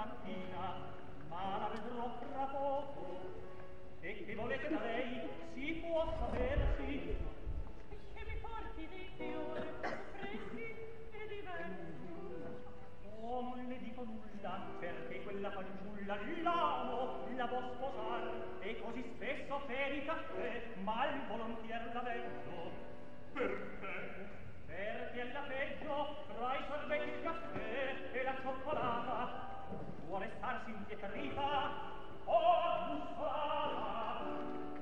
mattina, ma la vedrò fra poco. E che volete da lei? Si può sapersi? Che mi porti dei fiori freschi e diversi. Oh, non le dico nulla, perché quella fanciulla l'amo, la può sposar, e così spesso per i caffè, mal volontier la veggio. Perché? Perché alla peggio, tra i sorbetti il caffè e la cioccolata, può restarsi impietrita o bussolata.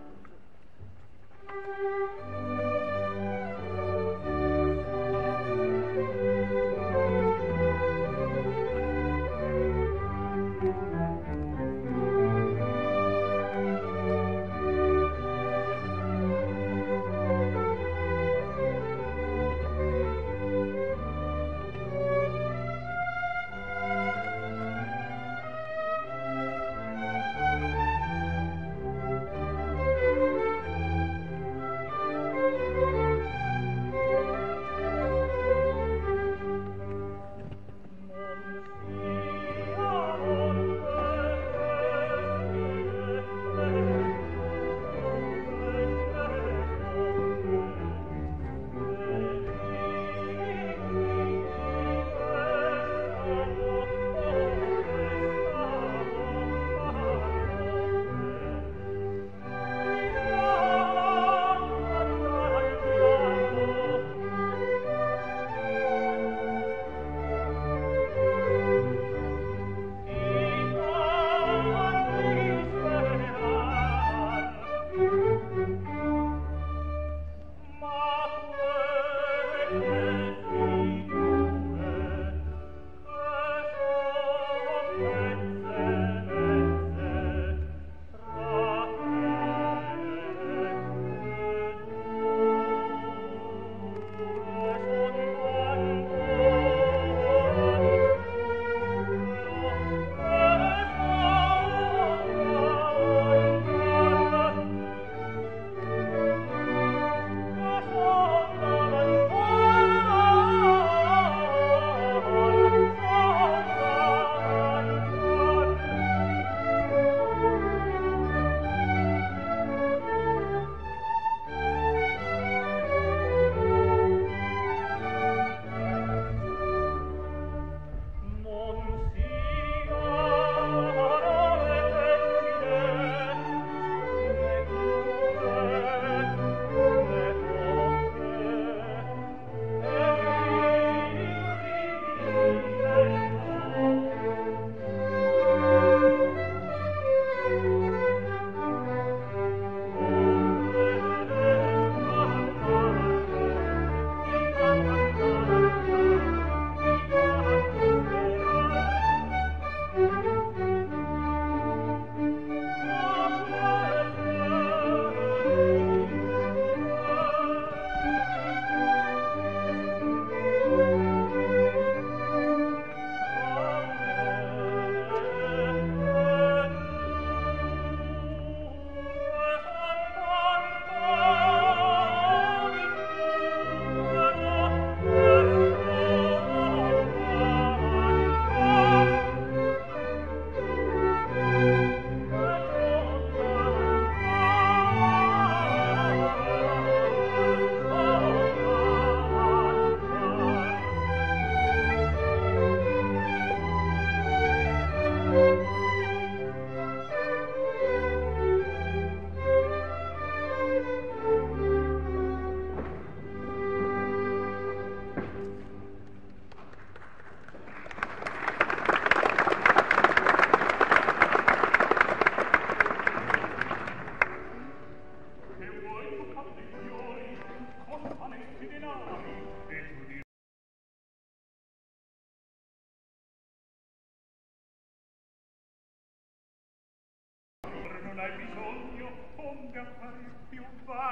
Non hai bisogno, onde appari più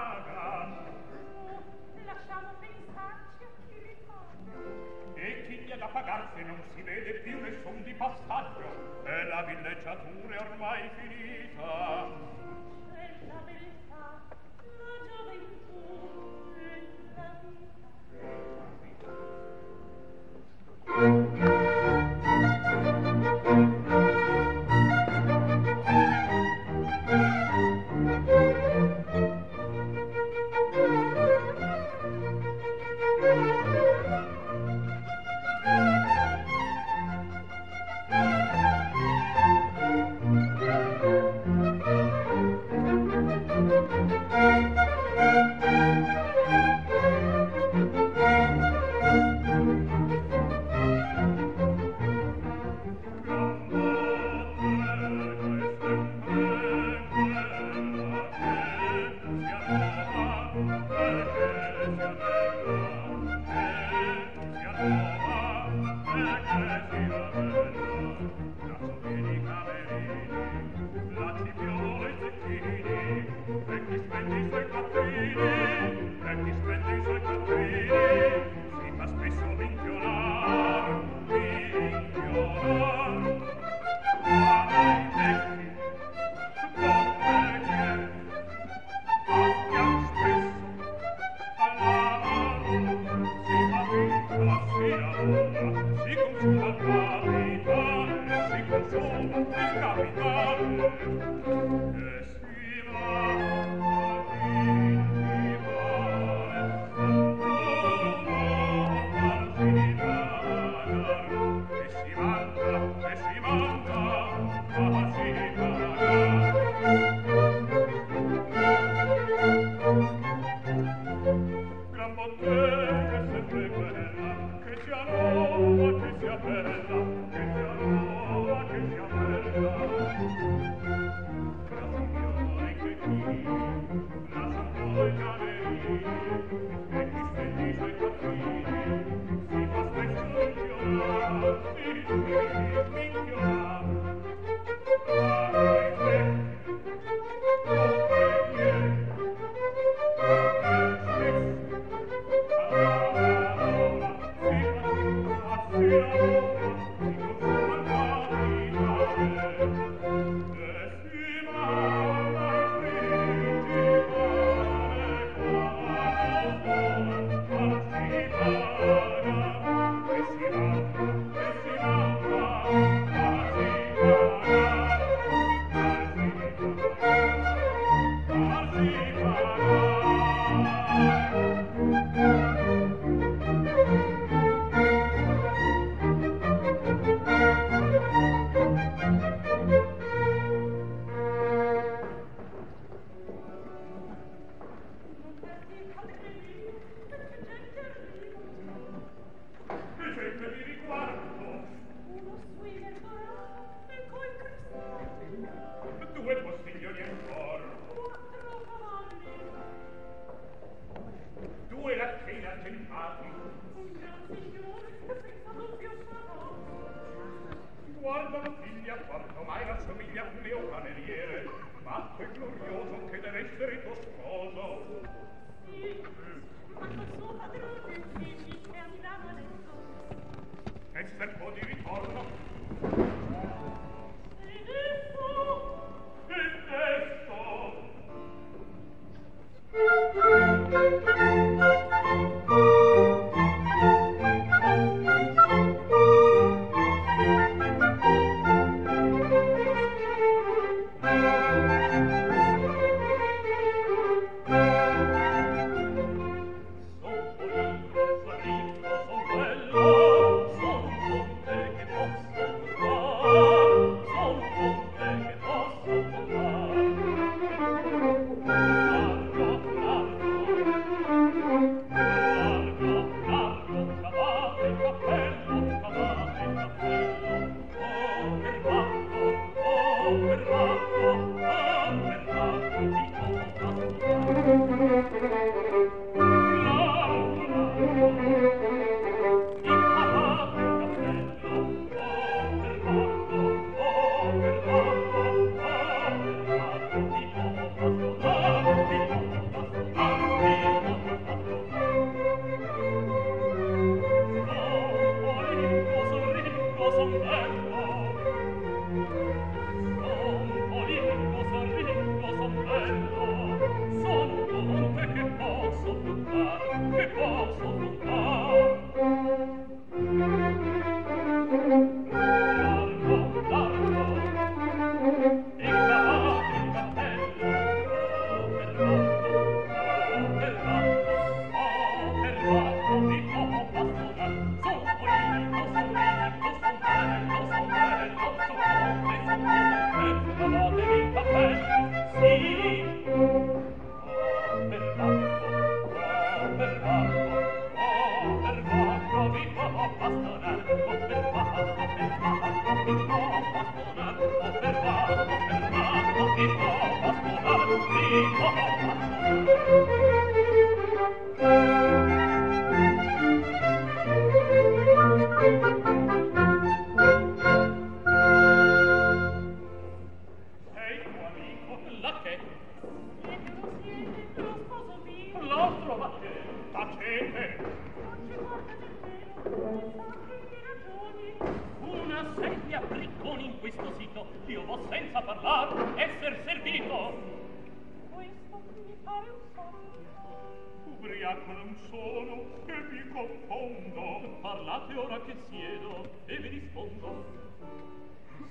vaga. Lasciamo pensarci a chi ricordo. E chi gli ha da pagar se non si vede più nessun di passaggio? E la villeggiatura è ormai finita. C'è la beltà, la gioventù e la vita.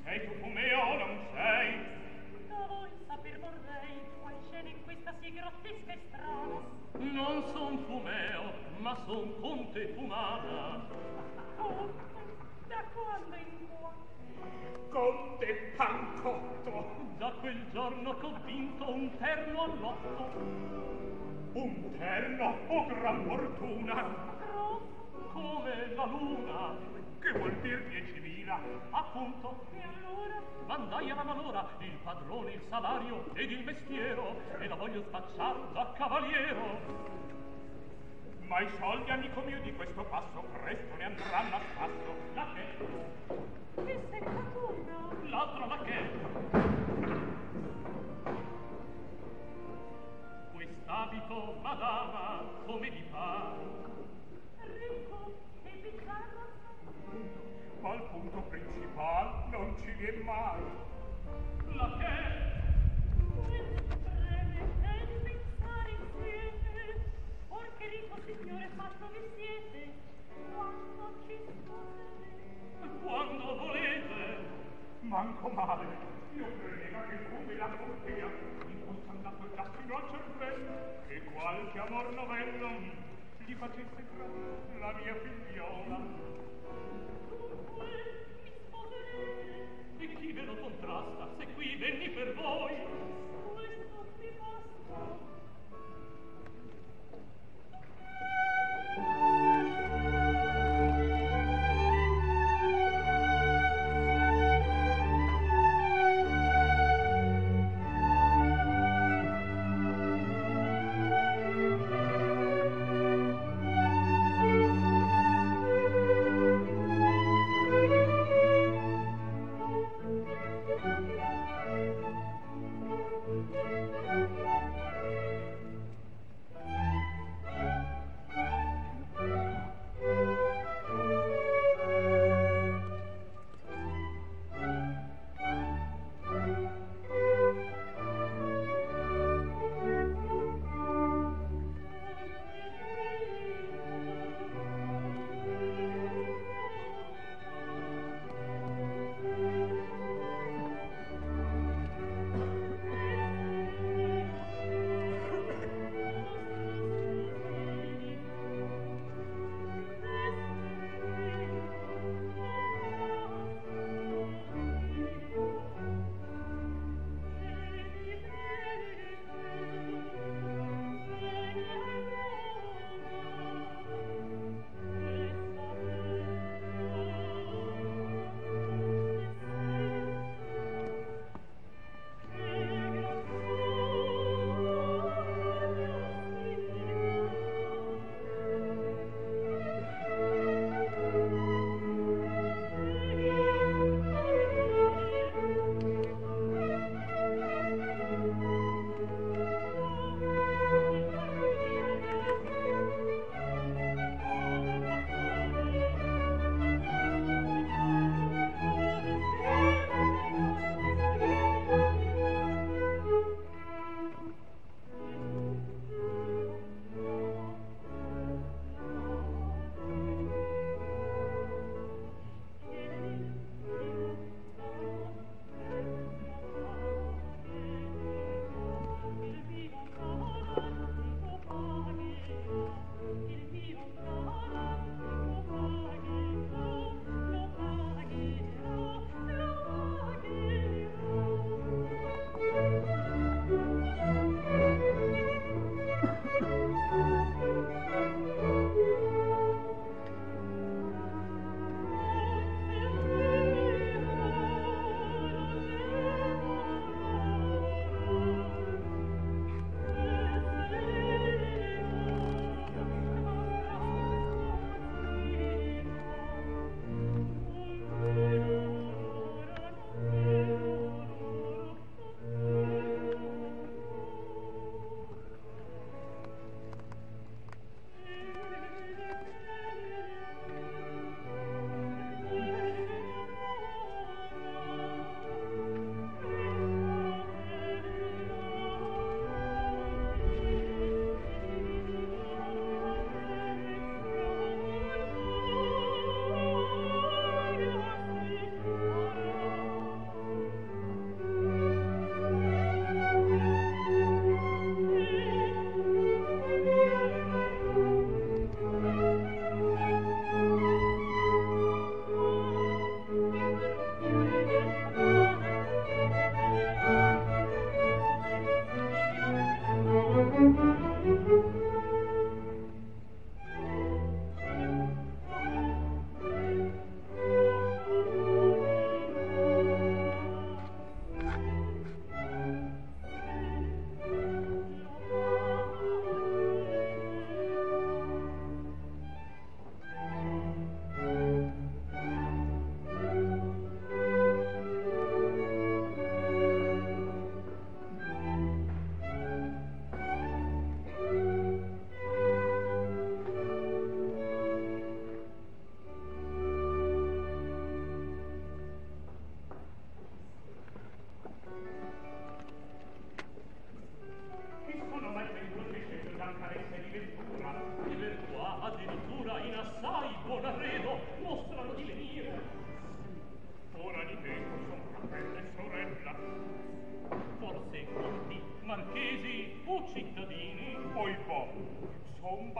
Sei tu Fumeo, non sei? Da voi saper vorrei qual scena in questa sì grottesca e strana. Non son Fumeo, ma son Conte Fumana. Conte, da quando in qua? Conte Pancotto. Da quel giorno che ho vinto un terno all'otto. Un terno, oh gran fortuna! Come la luna. Che vuol dir 10.000? Appunto. E allora? Mandai alla malora il padrone, il salario ed il mestiero, e la voglio spacciar da cavaliero. Ma i soldi, amico mio, di questo passo presto ne andranno a spasso. La che? Che seccatura! L'altra la che? Quest'abito, madama, come vi pare? Ricco e bizzarro. Ma al punto principal non ci viene mai. La che? Quel preme è di pensare insieme. Or che ricco signore fatto vi siete, quando ci state? Quando volete. Manco male. Io credeva che come la cortea mi fosse andato già fino al cervello, che qualche amor novello gli facesse tradire la mia figliola. Dunque mi sposerete. E chi ve lo contrasta, se qui venni per voi? Questo mi basta.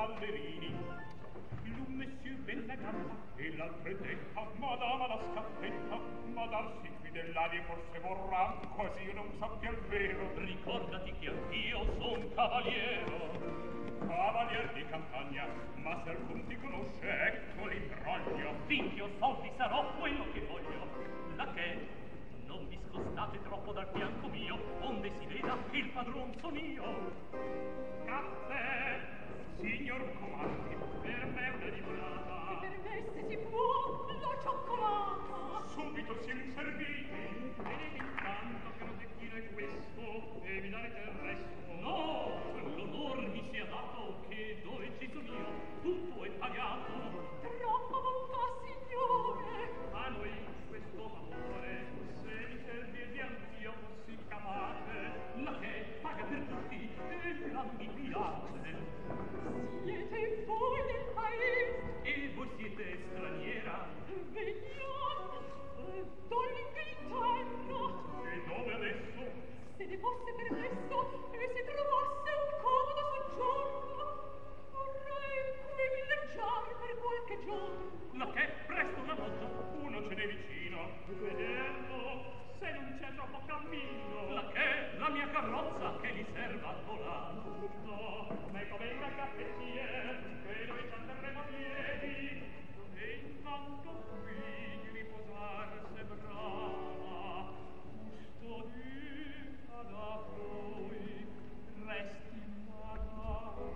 ballerini. L'un monsieur bella gamba e l'altro è detta, madama la scappetta, ma darsi qui dell'aria forse vorrà, quasi io non sappia il vero. Ricordati che anch'io son cavaliero. Cavalier di campagna, ma se alcun ti conosce, ecco l'imbroglio. Finché ho soldi sarò quello che voglio. La che non vi scostate troppo dal fianco mio, onde si veda che il padron son io. Caffè, signor comandi, per me una limonata. Per me se si può la cioccolata. Subito siamo serviti. Vedete intanto che non tettino è questo e mi darete il resto. No, l'onor mi sia dato che dove ci sono io tutto è pagato. Troppa bontà, signore. A noi questo favore, se mi servir anch'io fossi capace, la che paga per tutti e la mi piace. Siete voi del paese. E voi siete straniera? Veniamo dall'Inghilterra. E dove adesso? Se ne fosse permesso e se trovasse un comodo soggiorno, vorrei qui villeggiare per qualche giorno. La che presto una volta. Uno ce n'è vicino. Vederlo, se non c'è troppo cammino. La che la mia carrozza che li serva a volare. No, me convenga caffettier, che noi ci andremo a piedi. E intanto qui di riposar sembrava, giusto dica da voi, resti imbarrato.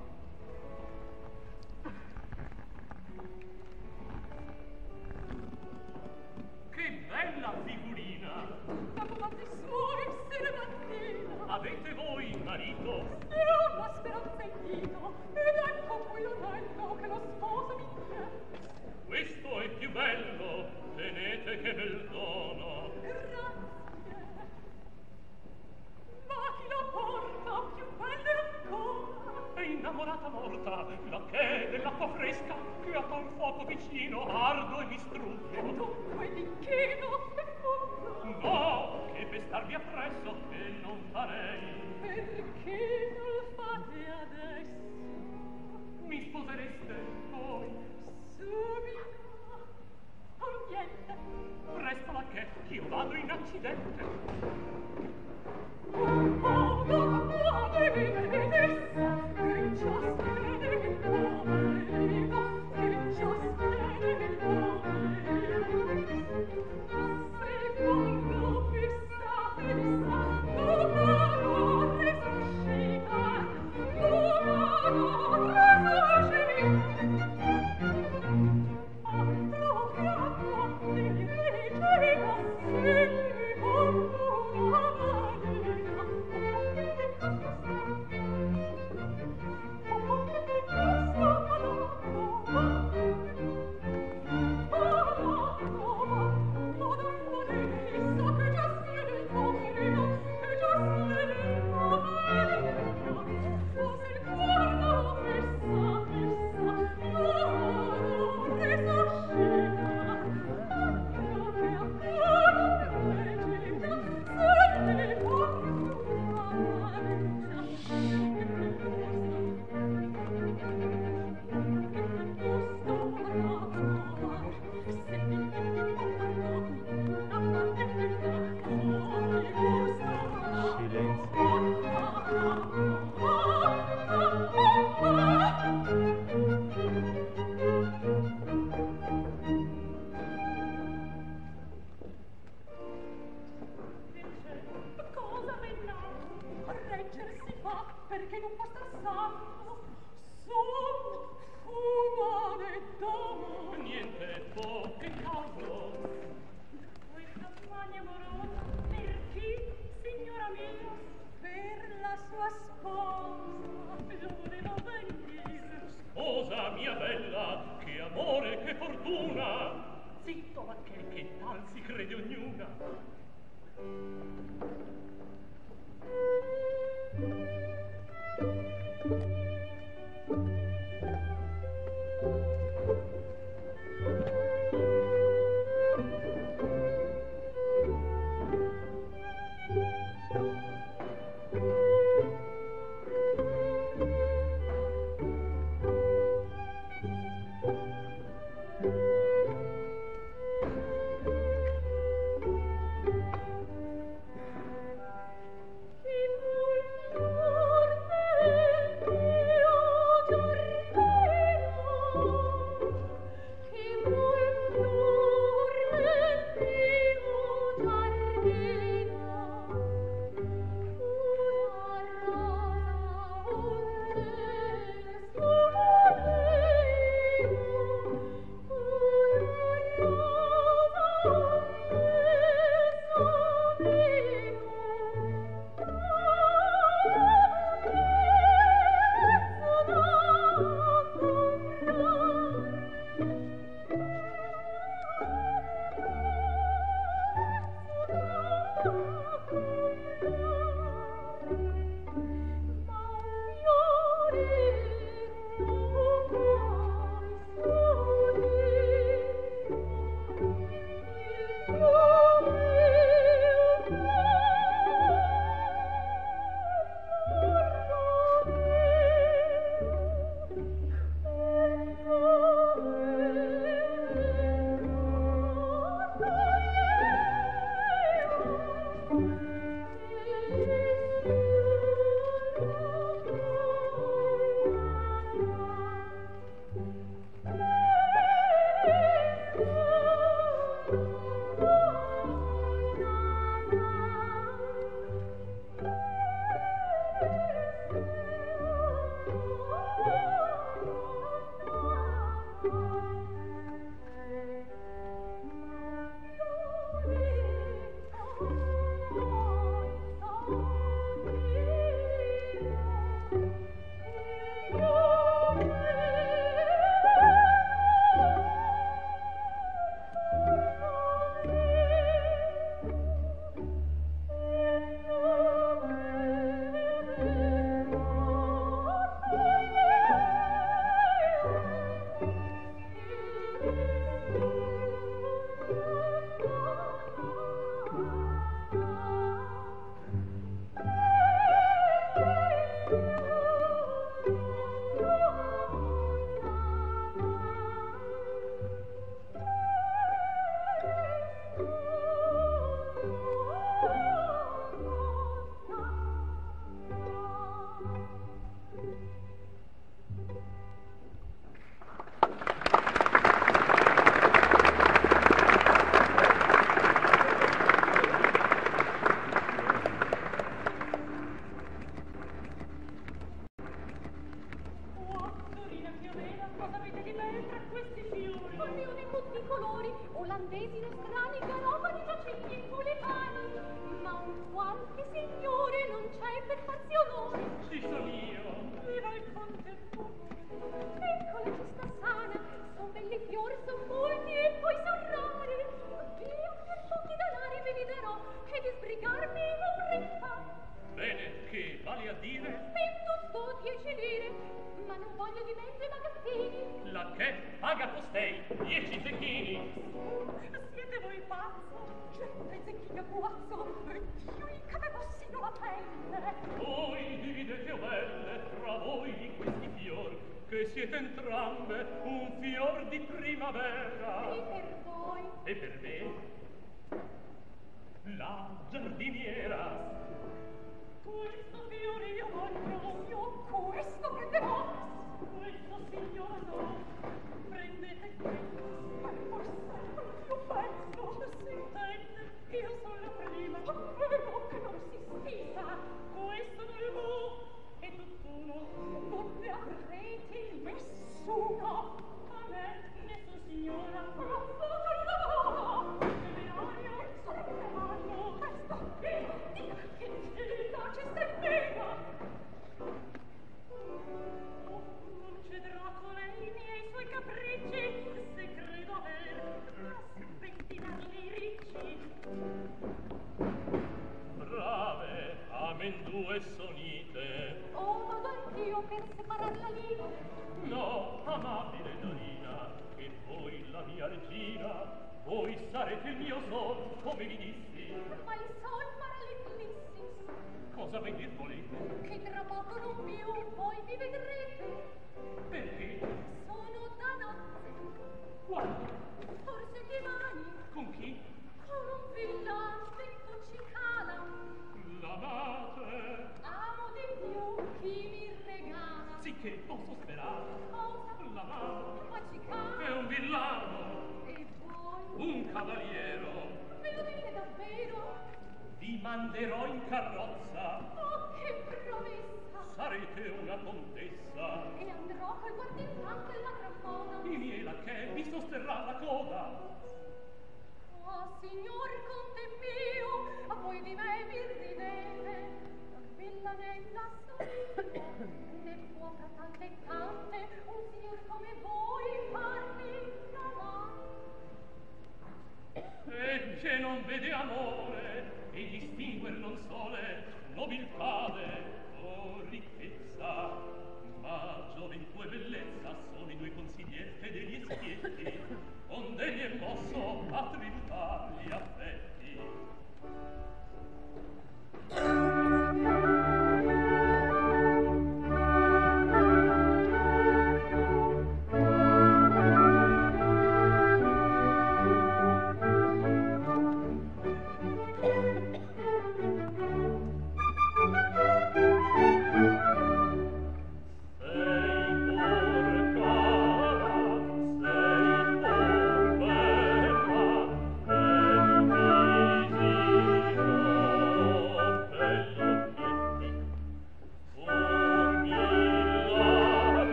Che bella figurina! Da fatti suoi servantina. Avete voi marito? E ho la speranza in dito, ed ecco qui l'anello che lo sposo mi chiede. Questo è più bello, tenete che bel dono. Grazie. Ma chi la porta più bella ancora? È innamorata morta, la che dell'acqua fresca che a tal fuoco vicino ardo e mi struggo. Dunque di che non è fondo? No, che pestarvi appresso e non farei. Perché non fate adesso? Mi sposereste voi? Subito. Oh, niente. Presto la che io vado in accidente. Oh, no, vedessa, che ci aspetta il poverino, che ci aspetta il poverino. Se quando fissa, non resuscita, non resuscita. Altro piatto di grigio sì, una manina. Cosa venna? Correggersi fa perché non può star santo. Son umane d'amo. Niente può che caso. Questa smania amorosa per chi, signora mia? Per la sua sposa. Lo volevo ben dire. Sposa mia bella, che amore, che fortuna. Zitto la che tal si crede ognuna. Che non vede amore, egli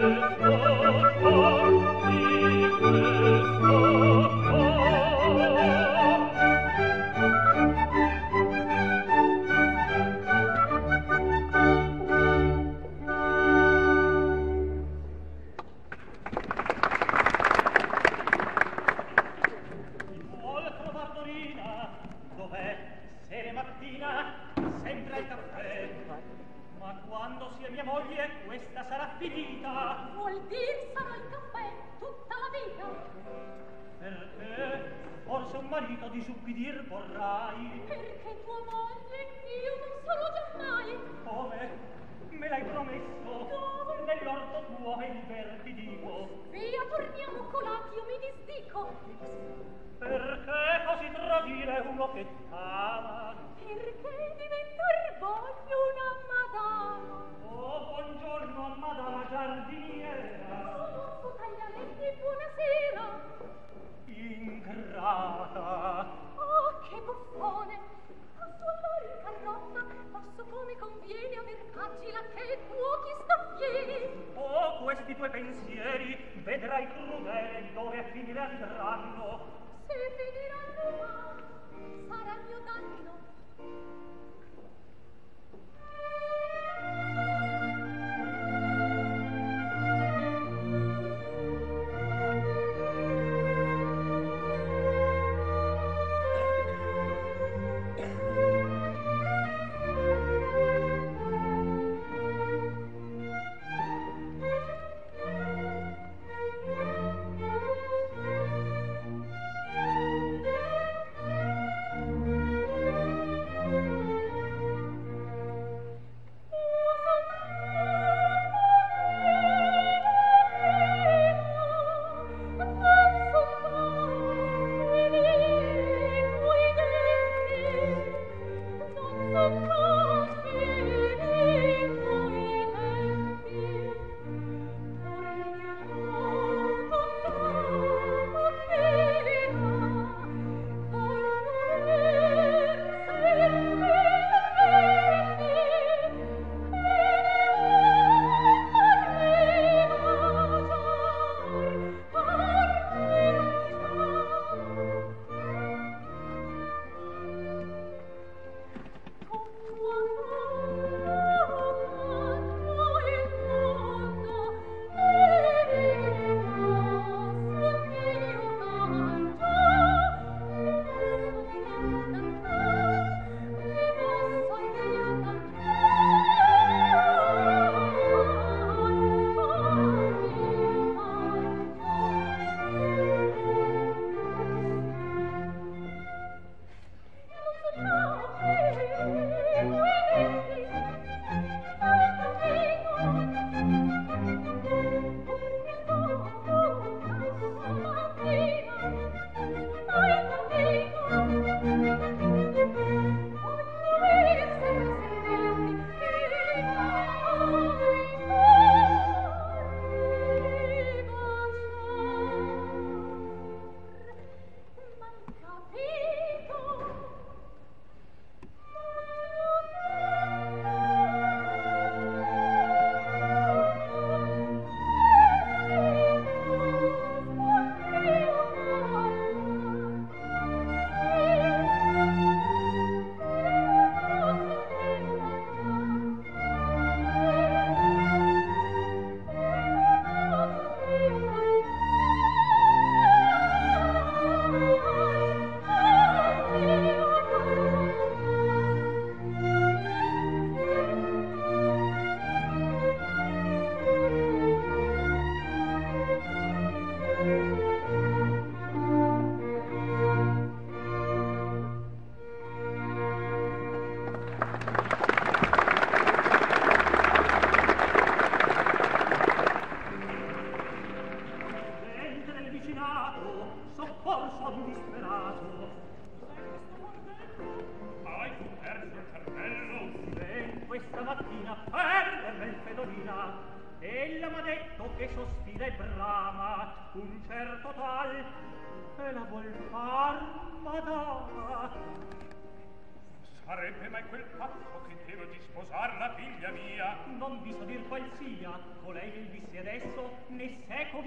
Sarebbe mai quel pazzo che devo di sposar la figlia mia? Non vi so dir qual sia, colei il dissi adesso,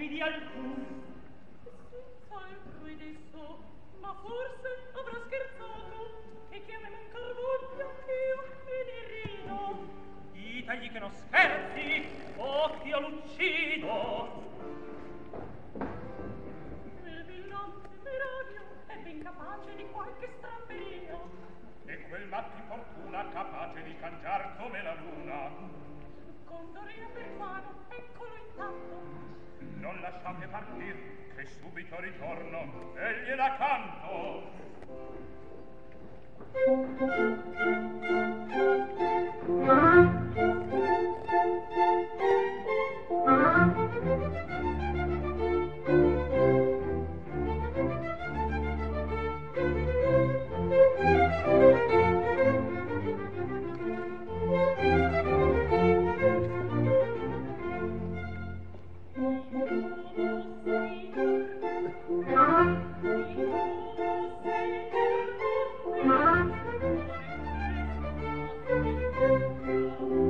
vidi alcun. Senza il adesso, ma forse avrà scherzato, e che a me mancar voglia che io me ne rido. Ditagli che non scherzi, o che io l'uccido. Quel villon temerario è ben capace di qualche stramberia. E quel matto di fortuna capace di cangiar come la luna. Condorino perfano, eccolo intanto. Non lasciate partir, che subito ritorno e gliela canto. Thank you.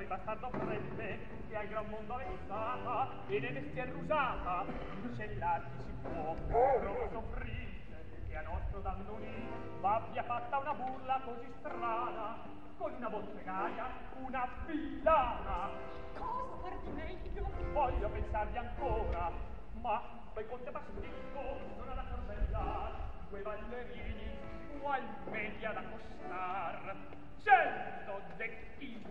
bastardo prende, che al gran mondo vessata, e ne mestier rusata, incellarti si può, troppo soffrisse, che a nostro dandolì v'abbia fatta una burla così strana, con una bottegaia, una villana. Cosa far di meglio? Voglio pensarvi ancora, ma quel conte Basticco non ha da corseggiar, quei ballerini ugualmente ad accostar. 100 zecchini.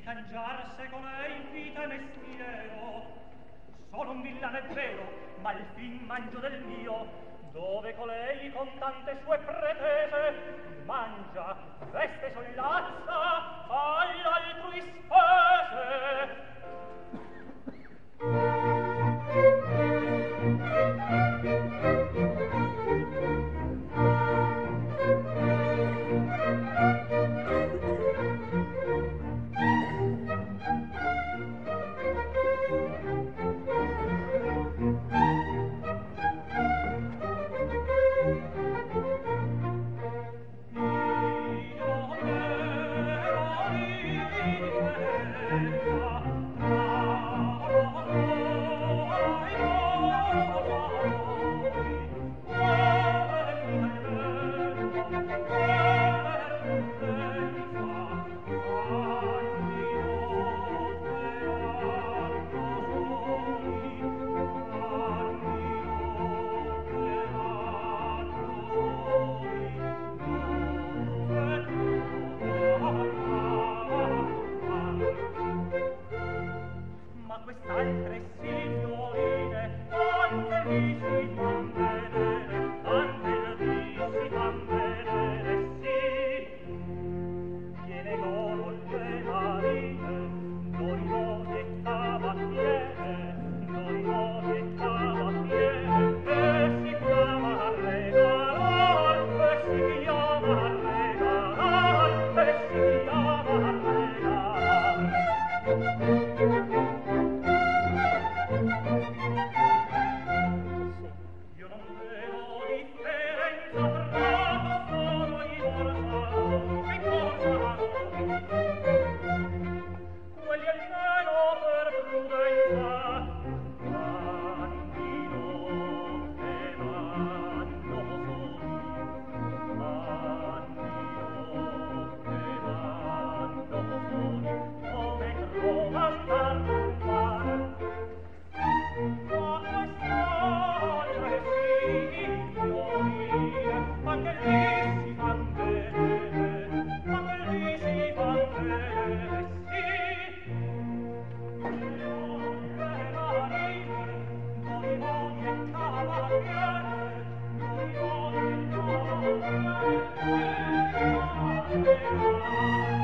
cangiarse con lei vita e mestiero. Sono un villano è vero, ma il fin mangio del mio, dove colei con tante sue pretese mangia, veste, sollazza, all'altrui spese. Quest'altre signorine, tante vi si fan vedere, tante vi si fan vedere, sì. Tiene loro le marine, noi non e cavaliere, noi non e cavaliere, e si chiama a regalar, e si chiama a regalar, e si chiama a regalar. Io non vedo differenza tra costoro i borsaloni, i borsaloni. Quelli almeno per prudenza vanno e vanno soli, come trovan da fare. Ma quest'altre signorine, anche lì si fan vedere, anche lì si fan vedere, sì. Le marine, noi non e cavaliere, noi non e cavaliere,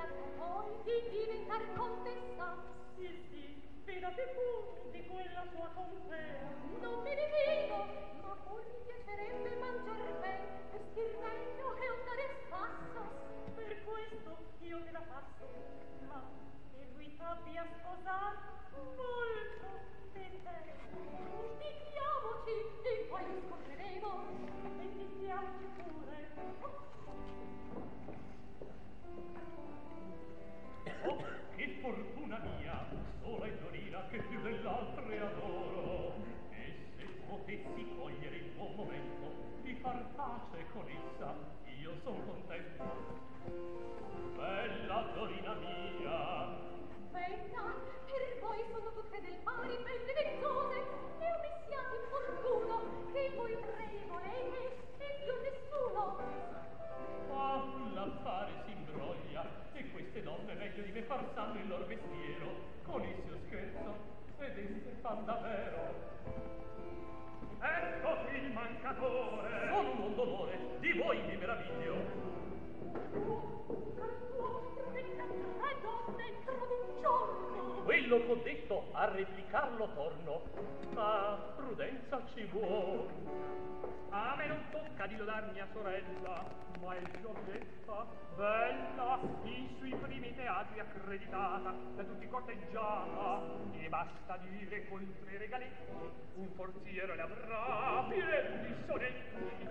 Fidate pure di quella sua con essa io son contento. Bella Dorina mia, bella, per voi sono tutte del pari belle vezzose, e o mi siate infortuno, che voi re volete, e più nessuno. ah, l'affare si imbroglia, e queste donne meglio di me far sanno il lor mestiero, con essi io scherzo, ed esse fan davvero. Ecco qui il mancatore, sono un non dolore, di voi mi meraviglio. Quello che ho detto a replicarlo torno, ma prudenza ci vuol. A me non tocca di lodar mia sorella, ma è Giordetta, bella, in sui primi teatri accreditata, da tutti corteggiata, e basta dire col 3 regaletti, un forziere le avrà pieni di sonetti.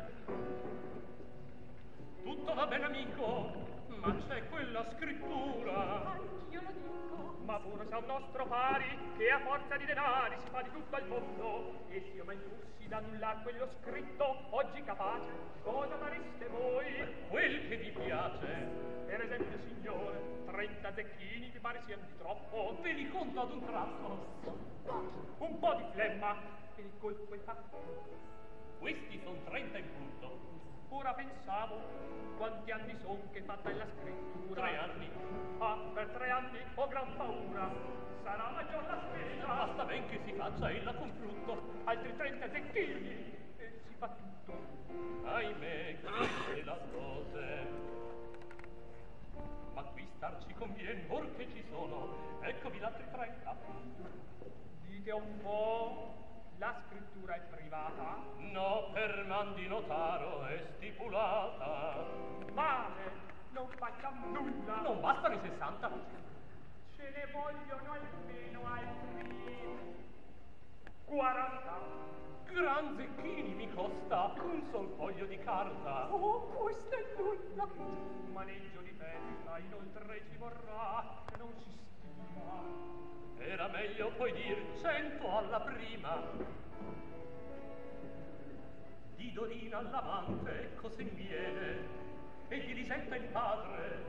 Tutto va bene amico, ma c'è quella scrittura. Anch'io lo dico. Ma pure se a un nostro pari, che a forza di denari si fa di tutto al mondo, e se io mai fossi d'annullar quello scritto, oggi capace, cosa fareste voi? Quel che vi piace. Per esempio, signore, 30 zecchini mi pare siano di troppo. Ve li conto ad un tratto. Un po' di flemma, e il colpo è fatto. Questi son 30 in punto. Ora pensavo, quanti anni son che fatta è la scrittura? 3 anni. Ah, per 3 anni ho gran paura. Sarà maggior la spesa. Basta ben che si faccia ella con frutto. Altri 30 zecchini e si fa tutto. Ahimè, queste la cose. Ma qui starci conviene, or che ci sono. Eccovi l'altri 30. Dite un po'. La scrittura è privata? No, per man di notaro è stipulata. Male, non facciamo nulla. Non bastano i 60? Ce ne vogliono almeno altri 40. Gran zecchini mi costa un sol foglio di carta. Oh, questo è nulla. Un maneggio di testa inoltre ci vorrà, che non si stima. Era meglio poi dir 100 alla prima. Di Dorina all'amante, ecco se viene, e gli risenta il padre.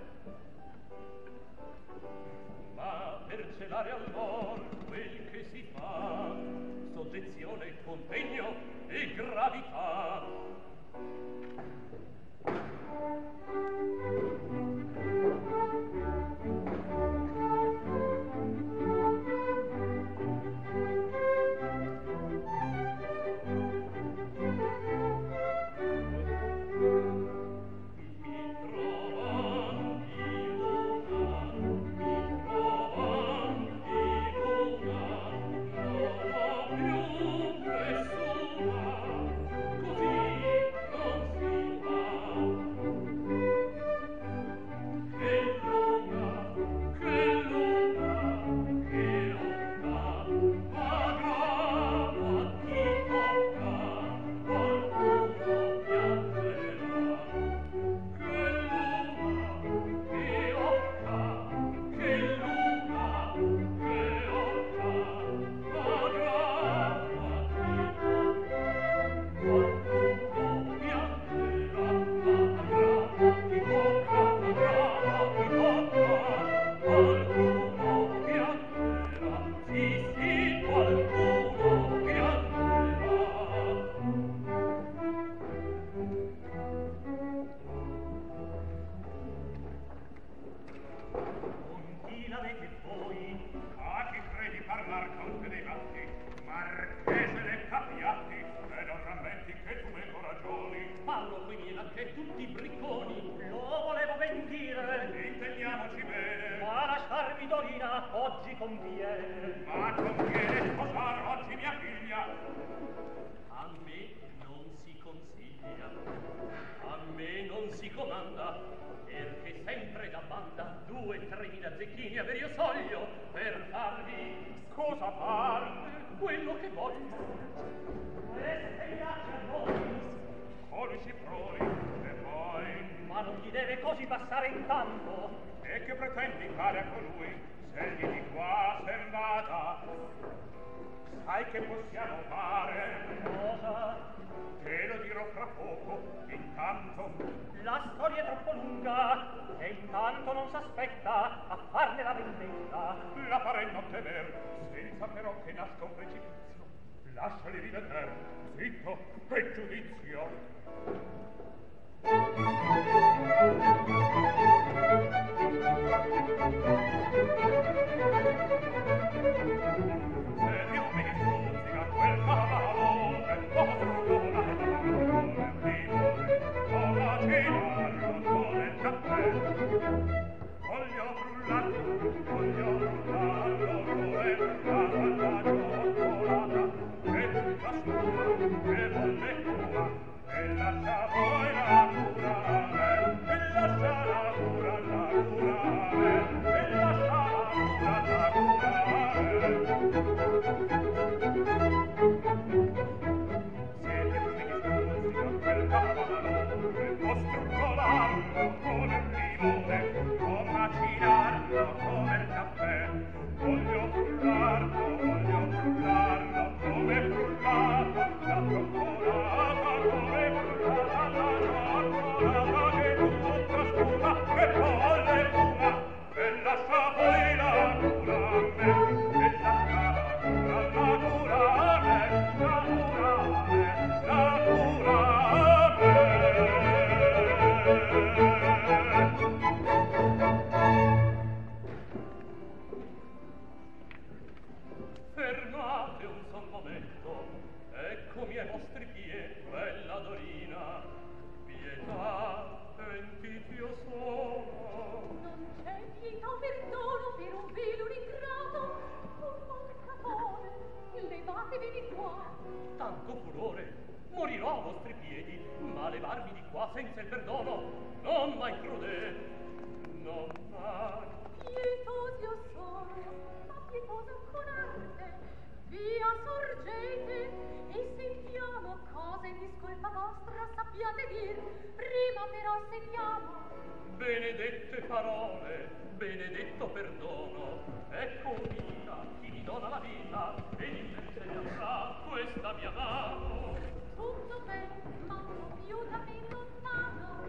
Ma per celare all'or quel che si fa, soggezione, contegno e gravità. Oggi conviene. Ma conviene sposare oggi mia figlia. A me non si consiglia, a me non si comanda, perché sempre da banda 2-3.000 zecchini aver io soglio per farvi cosa far? Quello che voglio. E se piace a voi, colui si provi e poi. Ma non gli deve così passare intanto. E che pretendi fare a colui? Segni di qua s'è andata, sai che possiamo fare? Cosa? Te lo dirò fra poco. Intanto la storia è troppo lunga e intanto non s'aspetta a farne la vendetta. La farei non temer, senza però che nasca un precipizio. Lasciali riveder. Zitto, che giudizio. Fermate un sol momento, eccomi ai vostri piedi, bella Dorina. Pietà, pentiti io sono. Non c'è pietà o perdono per un velo ingrato, un mancatore, levatevi di qua. Tanto furore, morirò a vostri piedi, ma levarmi di qua senza il perdono non mai crudele, non mai. Pietosi io sono, ma pietosa con arte. Via sorgete e sentiamo cosa in discolpa vostra sappiate dir. Prima però sentiamo. Benedette parole, benedetto perdono, ecco vita, chi mi dona la vita, e invece mi avrà questa mia mano. Tutto ben, ma non più da me lontano.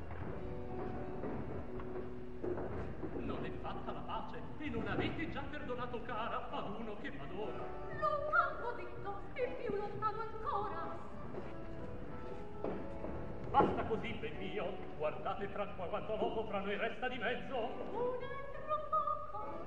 Non è fatta la pace e non avete già perdonato cara ad uno che m'adora. Lontano ho detto e più lontano ancora. Basta così, ben mio, guardate fra quanto loco fra noi resta di mezzo. Non è troppo poco.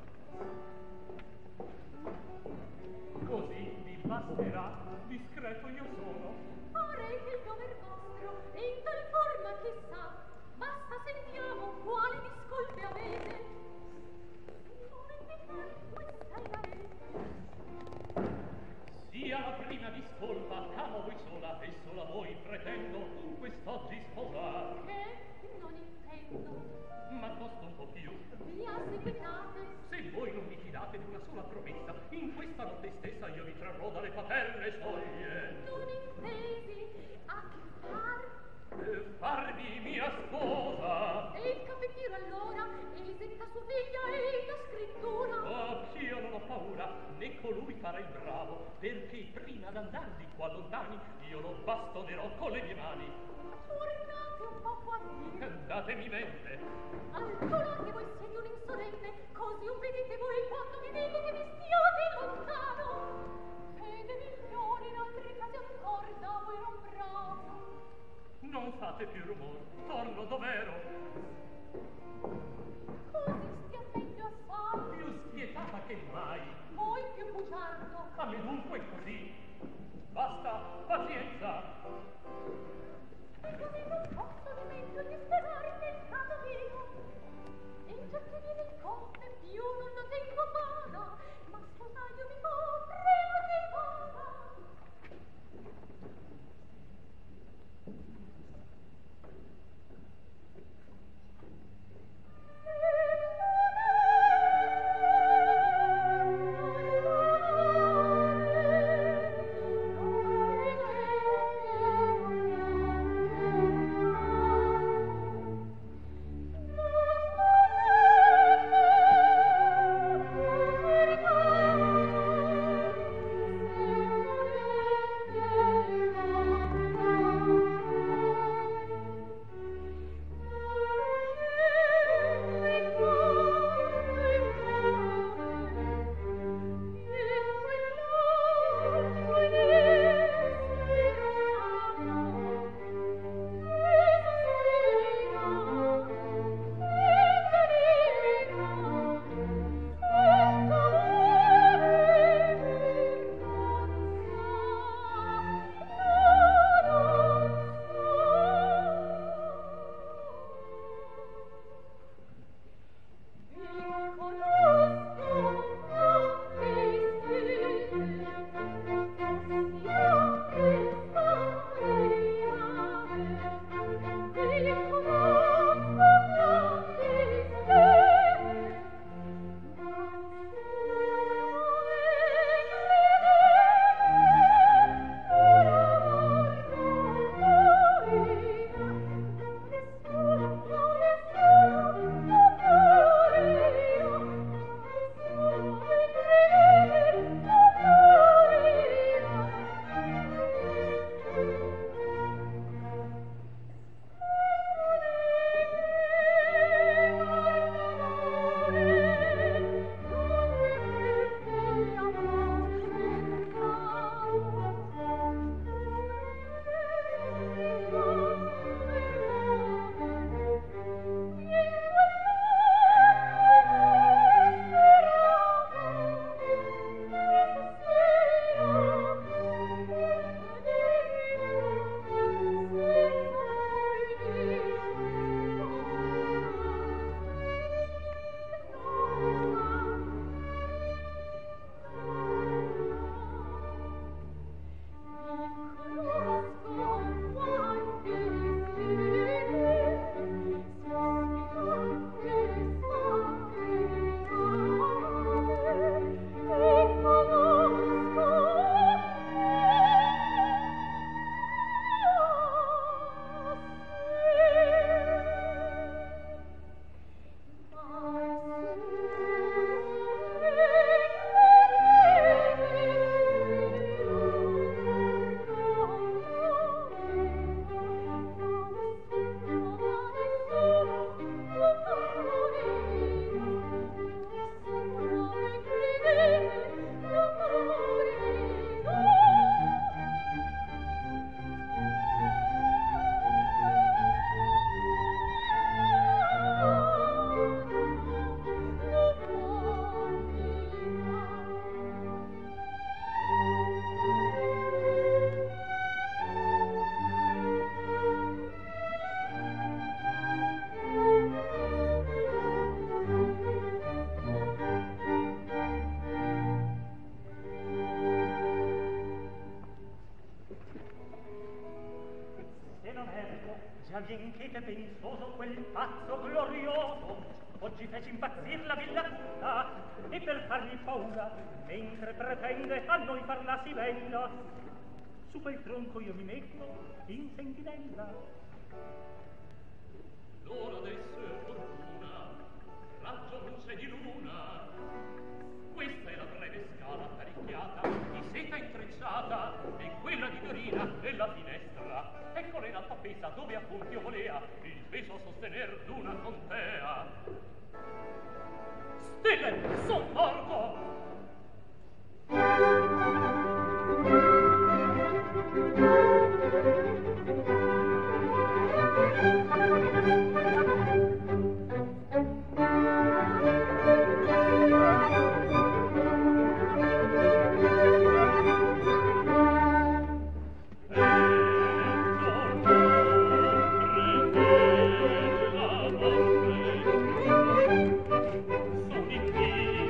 Così vi basterà, discreto io sono. Farete il dover vostro e in tal forma chissà. Basta sentiamo quali discolpe avete. Come inventare questa è la rete. Sia la prima discolpa, camo voi sola, e sola voi pretendo quest'oggi sposar. Che non intendo. Ma costa un po' più. Via seguitate. Se voi non mi fidate di una sola promessa, in questa notte stessa io vi trarrò dalle paterne soglie. Non intesi a che far. Farvi mia sposa. E il cappettiero allora esenta sua figlia e la scrittura. Oh, io non ho paura, né colui farà il bravo, perché prima d'andar di qua lontani io lo bastonerò con le mie mani. Tornate un po' qua di. Datemi mente. Allora che voi siete un insolente, così un vedete voi quando mi vedo che vi stiate lontano. Fede migliore in altri casi ancora da voi non bravo. Non fate più rumor, torno dov'ero. Così stia meglio assai. Più spietata che mai. Voi più bugiardo. A me dunque così. Basta, pazienza. E così non posso di mezzo disperare nel caso mio. E già che viene il conte più non lo tengo vana, ma sposaio mi prego di vana. E inchete pensoso quel pazzo glorioso oggi fece impazzir la villa tutta e per fargli paura mentre pretende a noi parla si bella su quel tronco io mi metto in sentinella. L'ora adesso è opportuna, raggio luce di luna. Questa è la breve scala apparecchiata, di seta intrecciata, e quella di Dorina è la finestra. Eccola in alta pesa dove appunto io volea il peso sostener d'una contea. Stelle, son morto! Sono in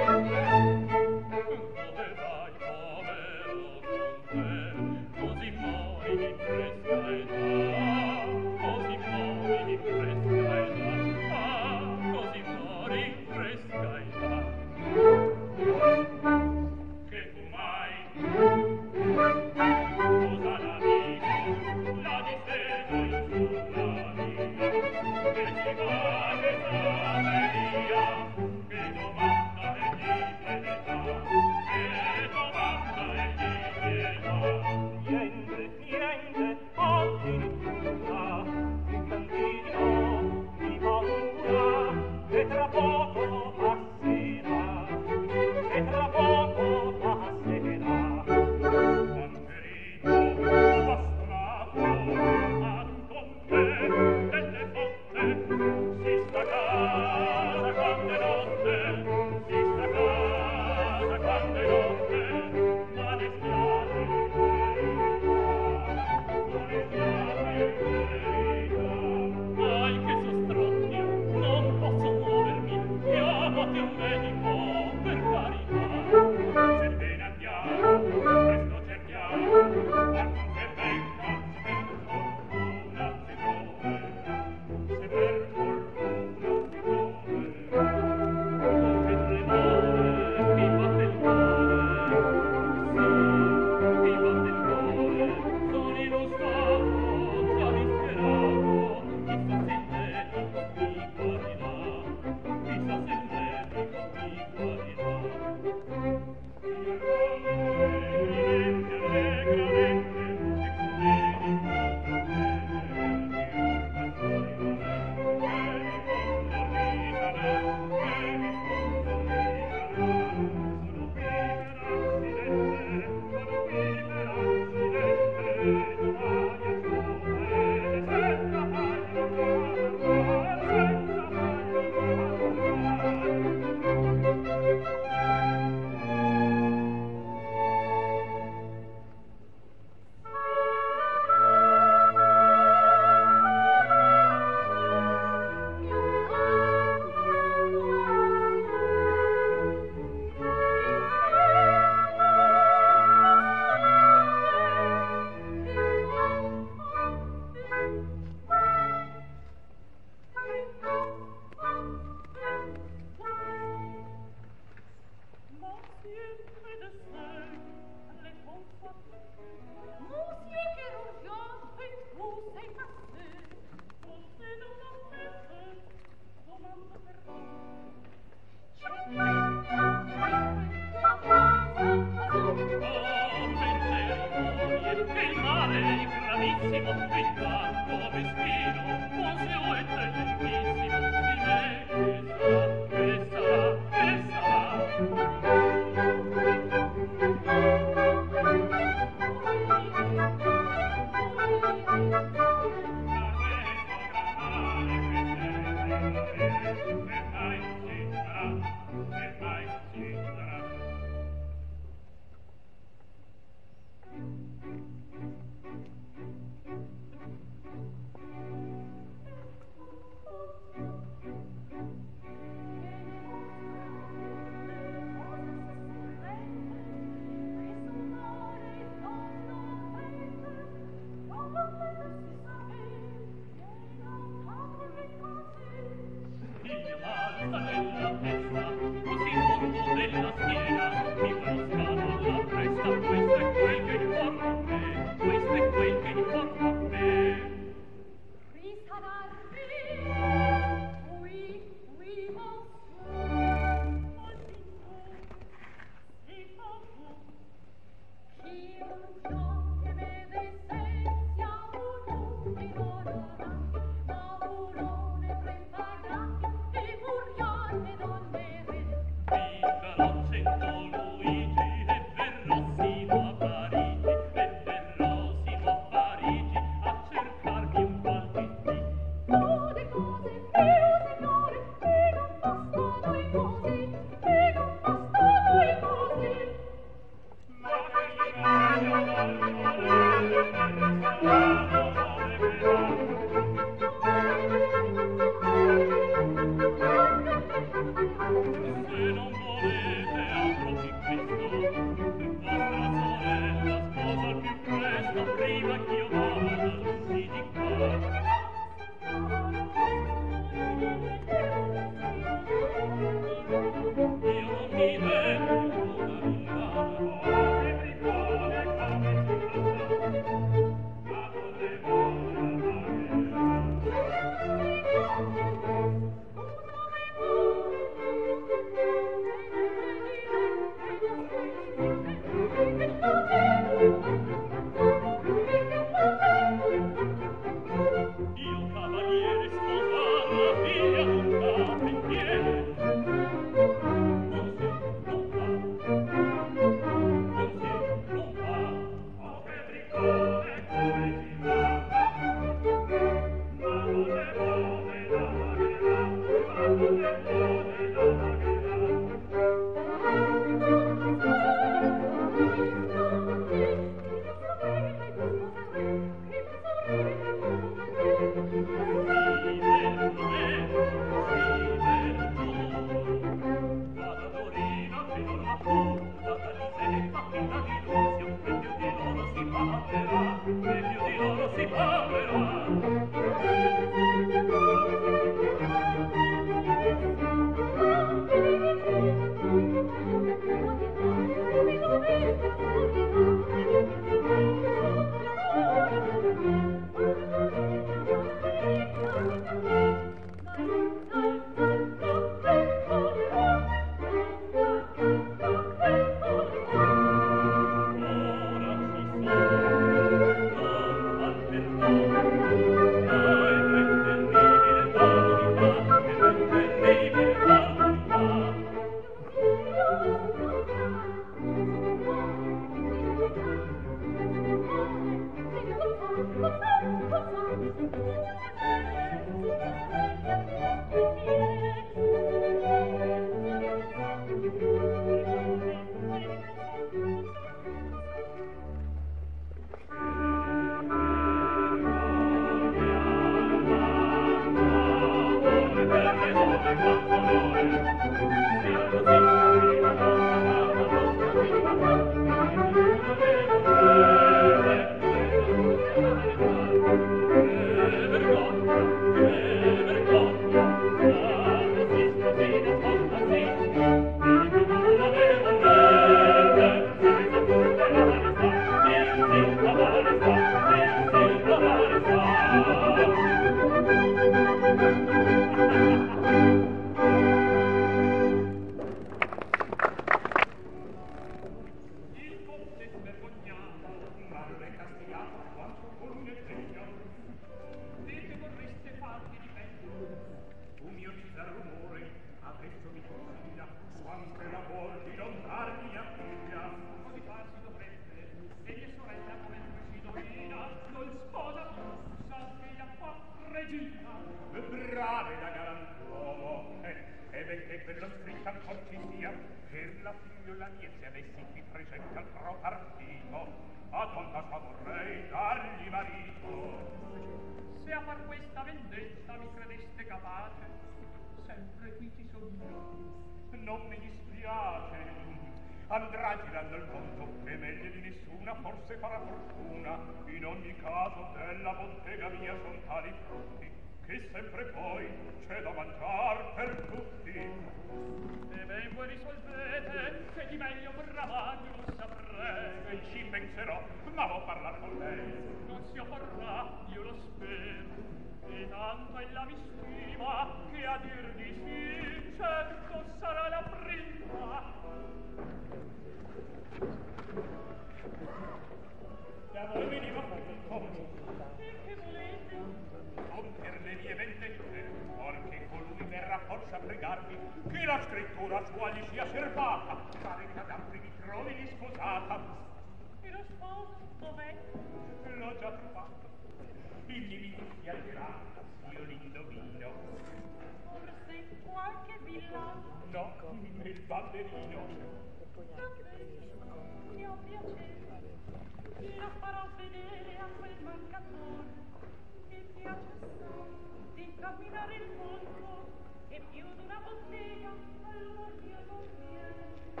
Camminare il mondo e più d'una bottega allora io non viene.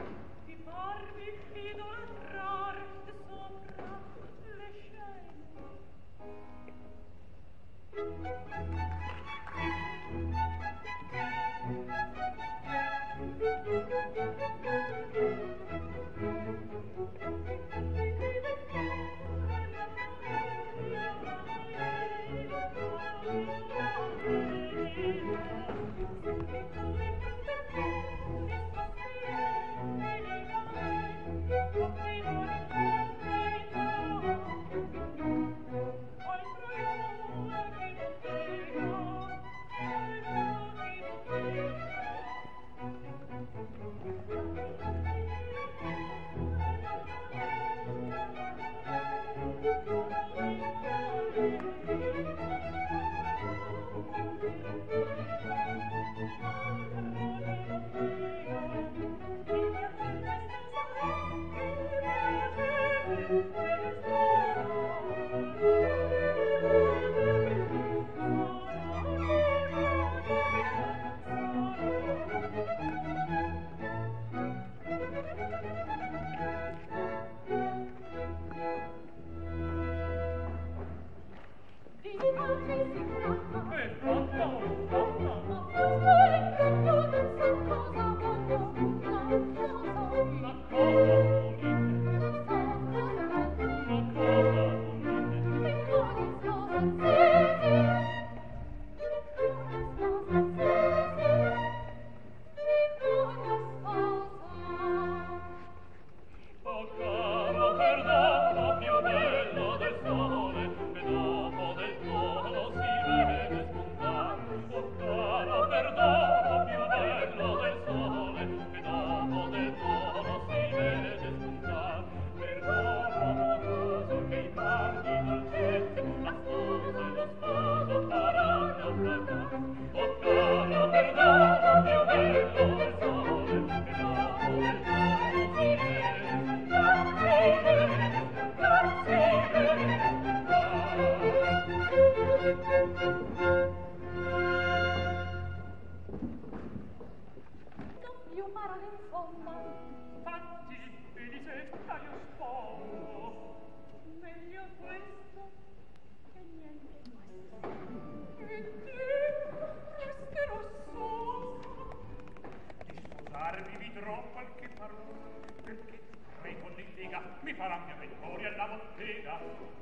Mi fa la mia vittoria alla bottega